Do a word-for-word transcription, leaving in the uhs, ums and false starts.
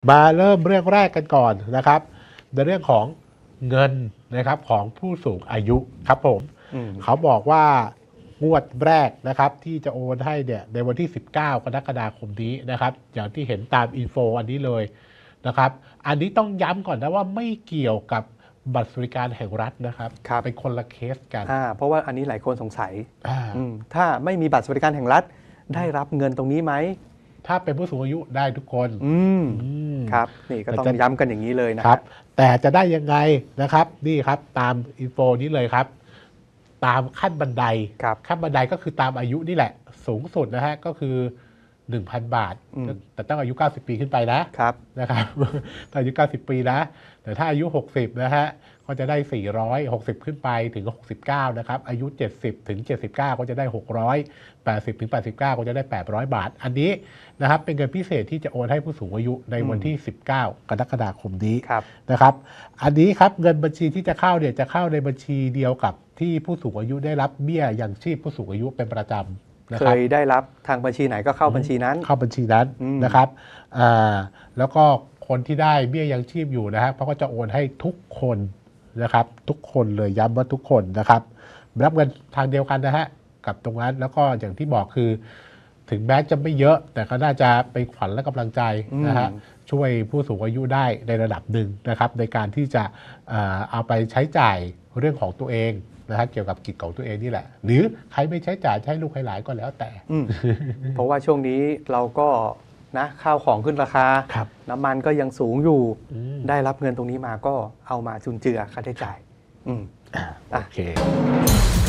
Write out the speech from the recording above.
มาเริ่มเรื่องแรกกันก่อนนะครับในเรื่องของเงินนะครับของผู้สูงอายุครับผมเขาบอกว่างวดแรกนะครับที่จะโอนให้เนี่ยในวันที่สิบเก้ากรกฎาคมนี้นะครับอย่างที่เห็นตามอินโฟอันนี้เลยนะครับอันนี้ต้องย้ำก่อนนะว่าไม่เกี่ยวกับบัตรสวัสดิการแห่งรัฐนะครับครับเป็นคนละเคสกันอ่าเพราะว่าอันนี้หลายคนสงสัยถ้าไม่มีบัตรสวัสดิการแห่งรัฐได้รับเงินตรงนี้ไหมถ้าเป็นผู้สูงอายุได้ทุกคนอืมครับนี่ก็ต้องย้ำกันอย่างนี้เลยนะครับแต่จะได้ยังไงนะครับนี่ครับตามอินโฟนี้เลยครับตามขั้นบันไดขั้นบันไดก็คือตามอายุนี่แหละสูงสุดนะฮะก็คือ หนึ่งพัน บาทแต่ต้องอายุเก้าสิบปีขึ้นไปนะครับนะครับถ้าอายุเก้าสิบปีนะแต่ถ้าอายุหกสิบนะฮะก็จะได้สี่ร้อยหกสิบขึ้นไปถึงหกสิบเก้านะครับอายุเจ็ดสิบถึงเจ็ดสิบเก้าก็จะได้หกร้อยแปดสิบถึงแปดสิบเก้าก็จะได้แปดร้อยบาทอันนี้นะครับเป็นเงินพิเศษที่จะโอนให้ผู้สูงอายุในวันที่สิบเก้ากรกฎาคมนี้นะครับอันนี้ครับเงินบัญชีที่จะเข้าเนี่ยจะเข้าในบัญชีเดียวกับที่ผู้สูงอายุได้รับเบี้ยยังชีพผู้สูงอายุเป็นประจำเคยได้รับทางบัญชีไหนก็เข้าบัญชีนั้นเข้าบัญชีนั้นนะครับแล้วก็คนที่ได้เบี้ยยังชีพอยู่นะฮะเขาก็จะโอนให้ทุกคนนะครับทุกคนเลยย้ำว่าทุกคนนะครับรับเงินทางเดียวกันนะฮะกับตรงนั้นแล้วก็อย่างที่บอกคือถึงแม้จะไม่เยอะแต่ก็น่าจะเป็นขวัญและกำลังใจนะฮะช่วยผู้สูงอายุได้ในระดับหนึ่งนะครับในการที่จะเอาไปใช้จ่ายเรื่องของตัวเองนะฮะเกี่ยวกับกิจของตัวเองนี่แหละหรือใครไม่ใช้จ่ายใช้ลูกให้หลายก็แล้วแต่เพราะว่าช่วงนี้เราก็นะข้าวของขึ้นราคาน้ำมันก็ยังสูงอยู่ได้รับเงินตรงนี้มาก็เอามาจุนเจือค่าใช้จ่ายโอเค